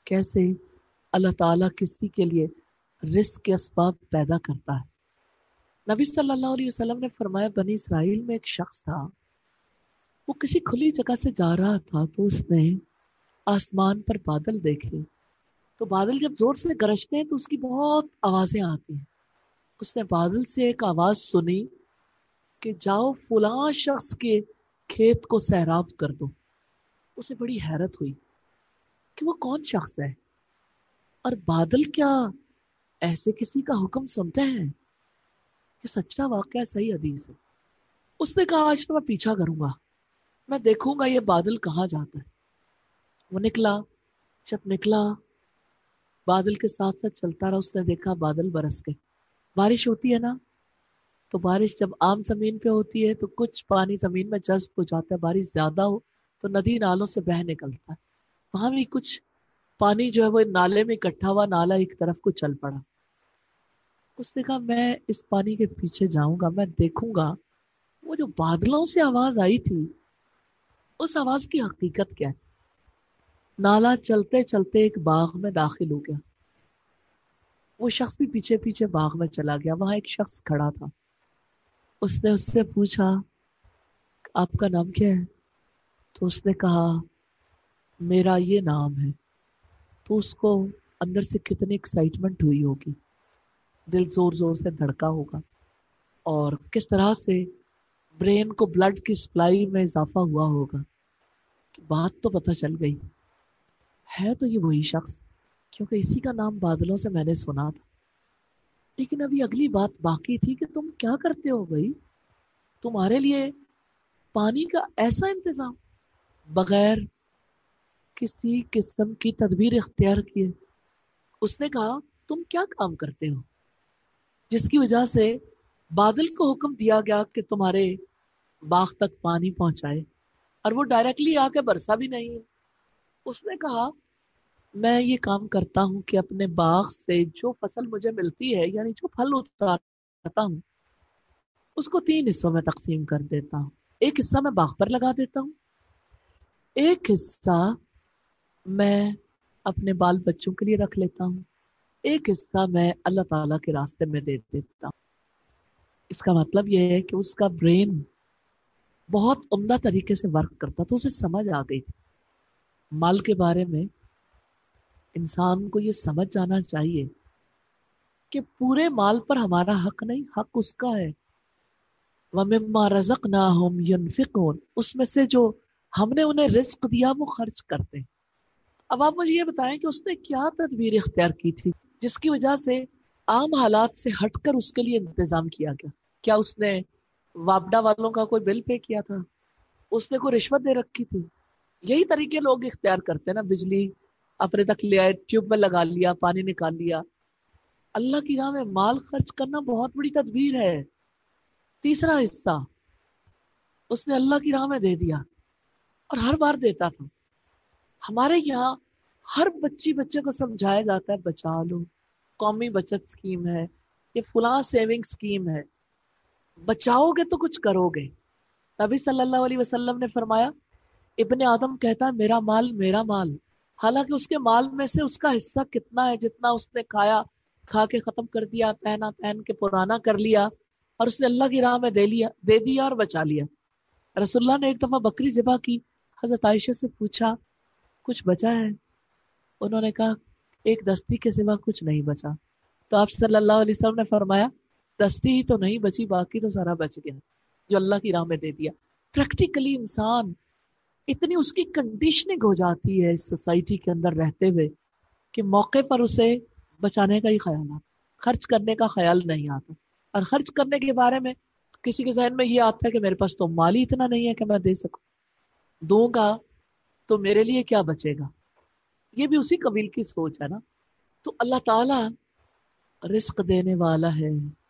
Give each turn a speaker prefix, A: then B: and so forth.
A: کیسے اللہ تعالیٰ کسی کے لیے رزق کے اسباب پیدا کرتا ہے۔ نبی صلی اللہ علیہ وسلم نے فرمایا بنی اسرائیل میں ایک شخص تھا، وہ کسی کھلی جگہ سے جا رہا تھا تو اس نے آسمان پر بادل دیکھے، تو بادل جب زور سے گرجتے ہیں تو اس کی بہت آوازیں آتی ہیں۔ اس نے بادل سے ایک آواز سنی کہ جاؤ فلاں شخص کے کھیت کو سیراب کر دو۔ اسے بڑی حیرت ہوئی کہ وہ کون شخص ہے، اور بادل کیا ایسے کسی کا حکم سنتے ہیں؟ یہ سچا واقعہ، صحیح حدیث ہے۔ اس نے کہا آج تو میں پیچھا کروں گا، میں دیکھوں گا یہ بادل کہاں جاتا ہے۔ وہ نکلا، جب نکلا بادل کے ساتھ ساتھ چلتا رہا، اس نے دیکھا بادل برس گئے۔ بارش ہوتی ہے نا، تو بارش جب عام زمین پہ ہوتی ہے تو کچھ پانی زمین میں جذب ہو جاتا ہے، بارش زیادہ ہو تو ندی نالوں سے بہہ نکلتا ہے، وہاں بھی کچھ پانی جو ہے وہ نالے میں اکٹھا ہوا، نالا ایک طرف کو چل پڑا۔ اس نے کہا میں اس پانی کے پیچھے جاؤں گا، میں دیکھوں گا وہ جو بادلوں سے آواز آئی تھی اس آواز کی حقیقت کیا ہے۔ نالا چلتے چلتے ایک باغ میں داخل ہو گیا، وہ شخص بھی پیچھے پیچھے باغ میں چلا گیا۔ وہاں ایک شخص کھڑا تھا، اس نے اس سے پوچھا آپ کا نام کیا ہے؟ تو اس نے کہا میرا یہ نام ہے۔ تو اس کو اندر سے کتنی ایکسائٹمنٹ ہوئی ہوگی، دل زور زور سے دھڑکا ہوگا، اور کس طرح سے برین کو بلڈ کی سپلائی میں اضافہ ہوا ہوگا کہ بات تو پتہ چل گئی ہے تو یہ وہی شخص، کیونکہ اسی کا نام بادلوں سے میں نے سنا تھا۔ لیکن ابھی اگلی بات باقی تھی کہ تم کیا کرتے ہو بھائی، تمہارے لیے پانی کا ایسا انتظام بغیر کسی قسم کی تدبیر اختیار کیے۔ اس نے کہا تم کیا کام کرتے ہو جس کی وجہ سے بادل کو حکم دیا گیا کہ تمہارے باغ تک پانی پہنچائے، اور وہ ڈائریکٹلی آ کے برسا بھی نہیں ہے؟ اس نے کہا میں یہ کام کرتا ہوں کہ اپنے باغ سے جو فصل مجھے ملتی ہے، یعنی جو پھل اتارتا ہوں، اس کو 3 حصوں میں تقسیم کر دیتا ہوں۔ ایک حصہ میں باغ پر لگا دیتا ہوں، ایک حصہ میں اپنے بال بچوں کے لیے رکھ لیتا ہوں، ایک حصہ میں اللہ تعالیٰ کے راستے میں دے دیتا ہوں۔ اس کا مطلب یہ ہے کہ اس کا برین بہت عمدہ طریقے سے ورک کرتا، تو اسے سمجھ آ گئی تھی مال کے بارے میں۔ انسان کو یہ سمجھ جانا چاہیے کہ پورے مال پر ہمارا حق نہیں، حق اس کا ہے۔ وَمِمَّا رَزَقْنَاهُمْ يُنْفِقُونَ، اس میں سے جو ہم نے انہیں رزق دیا وہ خرچ کرتے ہیں۔ اب آپ مجھے یہ بتائیں کہ اس نے کیا تدبیر اختیار کی تھی جس کی وجہ سے عام حالات سے ہٹ کر اس کے لیے انتظام کیا گیا؟ کیا اس نے وابڈا والوں کا کوئی بل پے کیا تھا؟ اس نے کوئی رشوت دے رکھی تھی؟ یہی طریقے لوگ اختیار کرتے ہیں نا، بجلی اپنے تک لے آئے، ٹیوب میں لگا لیا، پانی نکال لیا۔ اللہ کی راہ میں مال خرچ کرنا بہت بڑی تدبیر ہے۔ تیسرا حصہ اس نے اللہ کی راہ میں دے دیا، اور ہر بار دیتا تھا۔ ہمارے یہاں ہر بچے کو سمجھایا جاتا ہے بچا لو، قومی بچت سکیم ہے، یہ فلاں سیونگ سکیم ہے، بچاؤ گے تو کچھ کرو گے۔ نبی صلی اللہ علیہ وسلم نے فرمایا ابن آدم کہتا ہے میرا مال میرا مال، حالانکہ اس کے مال میں سے اس کا حصہ کتنا ہے؟ جتنا اس نے کھایا، کھا کے ختم کر دیا، پہنا پہن کے پرانا کر لیا، اور اس نے اللہ کی راہ میں دے دیا اور بچا لیا۔ رسول اللہ نے ایک دفعہ بکری ذبح کی، حضرت عائشہ سے پوچھا کچھ بچا ہے؟ انہوں نے کہا ایک دستی کے سوا کچھ نہیں بچا۔ تو آپ صلی اللہ علیہ وسلم نے فرمایا دستی ہی تو نہیں بچی، باقی تو سارا بچ گیا جو اللہ کی راہ میں دے دیا۔ پریکٹیکلی انسان اتنی اس کی کنڈیشننگ ہو جاتی ہے اس سوسائٹی کے اندر رہتے ہوئے کہ موقع پر اسے بچانے کا ہی خیال آتا، خرچ کرنے کا خیال نہیں آتا۔ اور خرچ کرنے کے بارے میں کسی کے ذہن میں یہ آتا ہے کہ میرے پاس تو مال ہی اتنا نہیں ہے کہ میں دے سکوں، دوں گا تو میرے لیے کیا بچے گا؟ یہ بھی اسی قبیل کی سوچ ہے نا۔ تو اللہ تعالیٰ رزق دینے والا ہے،